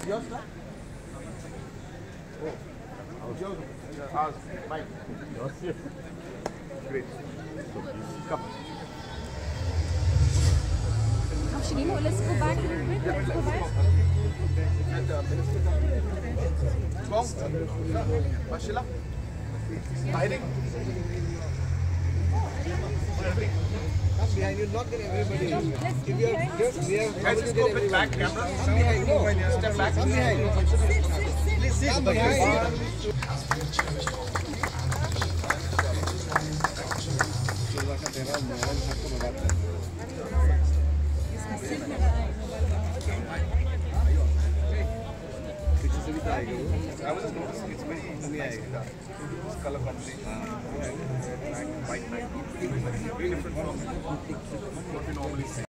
Yours, sir? Oh, yours. Ours. Mine. Yours. Great. Come. Actually, no, let's go back a little bit. Let's go back. Bong. Shillong. Hiding. Come behind you, not get everybody. Let's If go you're behind. just near, Guys, just go a bit back, camera. come behind. No, Step back. come behind. Sit. Come behind. I was just noticing it's very nicely done. This color combination. White, very different from what we normally see.